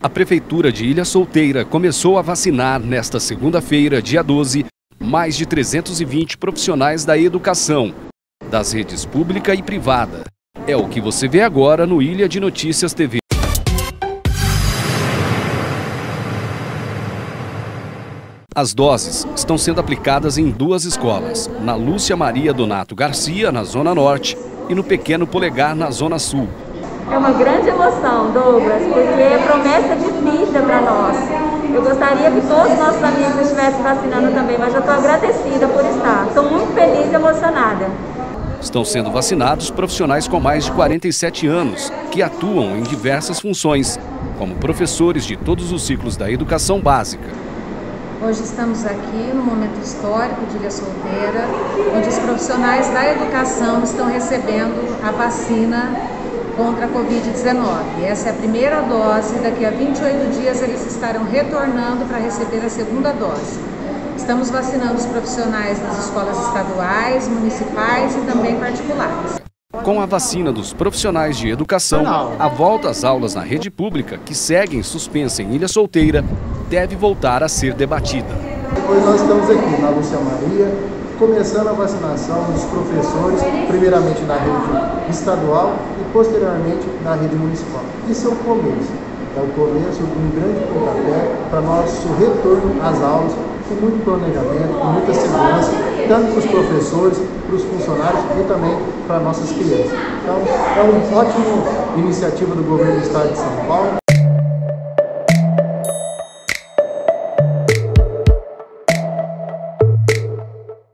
A Prefeitura de Ilha Solteira começou a vacinar nesta segunda-feira, dia 12, mais de 320 profissionais da educação, das redes pública e privada. É o que você vê agora no Ilha de Notícias TV. As doses estão sendo aplicadas em duas escolas, na Lúcia Maria Donato Garcia, na Zona Norte, e no Pequeno Polegar, na Zona Sul. É uma grande emoção, Douglas, porque é promessa de vida para nós. Eu gostaria que todos os nossos amigos estivessem vacinando também, mas já estou agradecida por estar. Estou muito feliz e emocionada. Estão sendo vacinados profissionais com mais de 47 anos, que atuam em diversas funções, como professores de todos os ciclos da educação básica. Hoje estamos aqui no momento histórico de Ilha Solteira, onde os profissionais da educação estão recebendo a vacina contra a Covid-19. Essa é a primeira dose, daqui a 28 dias eles estarão retornando para receber a segunda dose. Estamos vacinando os profissionais das escolas estaduais, municipais e também particulares. Com a vacina dos profissionais de educação, a volta às aulas na rede pública, que seguem suspensa em Ilha Solteira, deve voltar a ser debatida. Depois nós estamos aqui na Lúcia Maria, começando a vacinação dos professores, primeiramente na rede estadual e posteriormente na rede municipal. Isso é o começo. É o começo de um grande pontapé para nosso retorno às aulas, com muito planejamento, com muita segurança, tanto para os professores, para os funcionários e também para nossas crianças. Então, é uma ótima iniciativa do governo do estado de São Paulo.